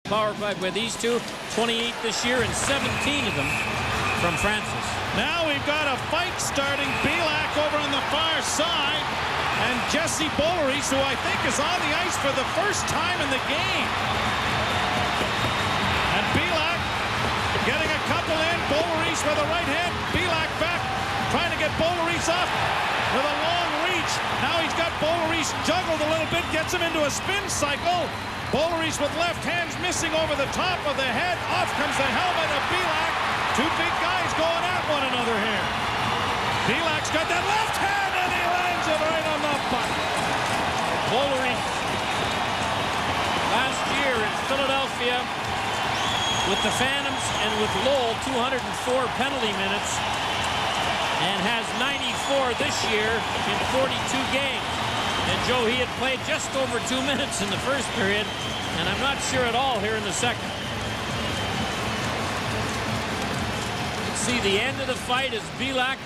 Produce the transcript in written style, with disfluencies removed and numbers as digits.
power play by these two. 28 this year and 17 of them from Francis. Now we've got a fight starting. Belak over on the far side. And Jesse Boulerice, who I think is on the ice for the first time in the game. And Belak getting a couple in. Boulerice with a right hand. Belak back, trying to get Boulerice off with a long reach. Now he's got Boulerice juggled a little bit, gets him into a spin cycle. Boulerice with left hands missing over the top of the head. Off comes the helmet of Belak. Two big guys going at one another here. Belak's got that left hand, and he lands it right on the puck. Boulerice last year in Philadelphia with the Phantoms and with Lowell, 204 penalty minutes, and has 94 this year in 42 games. And Joe, he had played just over 2 minutes in the first period, and I'm not sure at all here in the second. See the end of the fight as Belak